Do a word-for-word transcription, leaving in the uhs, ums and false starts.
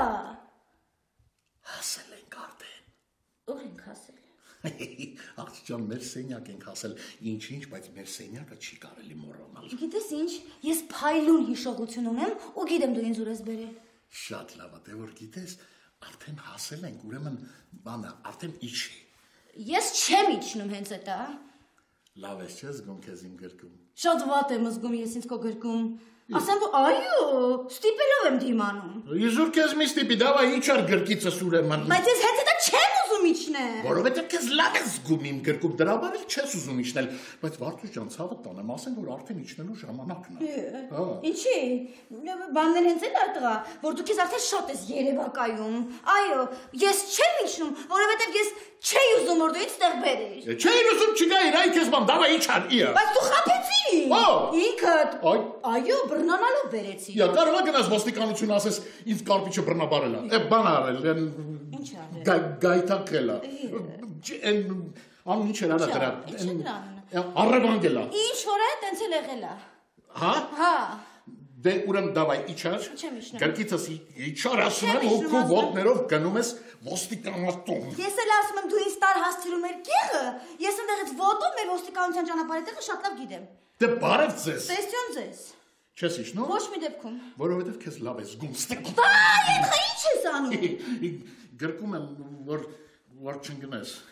Հասել ենք արդեն։ Ուր ենք հասել։ Աղջան, մեր սենյակ ենք հասել, ինչ-ինչ, բայց մեր սենյակը չի կարելի մոռանալ։ Գիտես ինչ, ես փայլուն հիշողություն ունեմ ու գիտեմ դու ինձ ուր ես բերել։ Շատ լավ է, դե որ գիտես, արդեն հասել ենք, ուրեմն բանը, արդեն իջի։ Ես չեմ իջնում հենց էտա։ Լավ ես չես զգում քեզ իմ գրկում։ Շատ վատ եմ զգում ես ինձ քո գրկում։ Ասեմ որ այո, ստիպելով եմ դիմանում։ Իզուր քեզ մի ստիպի, դավայ իջար գրկիցս ուրեմն։ Բայց ես հենց էտա չեմ ուզում իջնել։ Որովհետև քեզ լավ ես զգում իմ գրկում, դրա համար էլ չես ուզում իջնել, բայց Վարդուս ջան, ցավը տանեմ, ասեմ որ արդեն իջնելու ժամանակն է։ Հա։ Ինչի՞։ Բաններ հենց էլ արտղա, որ դու քեզ արդեն շատ ես երևակայում։ Այո, ես չեմ իջնում, որովհետև ես չէի ուզում որ դու ինձ տեղ բերես։ Չէի ուզում չգայր, այ քեզ բան, դավայ իջար, իա։ Բայց դու խաբեցի։ Ո՞։ Ինքդ։ Այ։ Այո, բռնանալով բերեցի։ Յա, կարող է գնաս ոստիկանություն ասես, ինձ կարպիչը բռնաբարել է։ Է բան արել, Ինչ արել։ Գայթակել է։ Այն ան ինչ էր արա դրա։ Առևանգել է։ Ինչ որ է, տենց էլ եղել է։ Հա։ Հա։ Դե ուրեմն դավայ իջար։ Չեմ իջնում։ Գրկիցս իջար ասում եմ, ու քո ոտներով գնում ես ոստիկանատուն։ Ես էլ ասում եմ դու ինձ տար հասցրում էր գեղը, ես այնտեղից ոտով մեր ոստիկանության ճանապարհի տեղը շատ լավ գիտեմ։ Դե բարև ձեզ։ Տեսություն ձեզ։ Չես իջնում։ Ոչ մի դեպքում։ Որովհետև քեզ լավ ես զգում ստեղ։ Այ, այդ ինչ ես անում։ Գրկում եմ, որ որ չընկնես։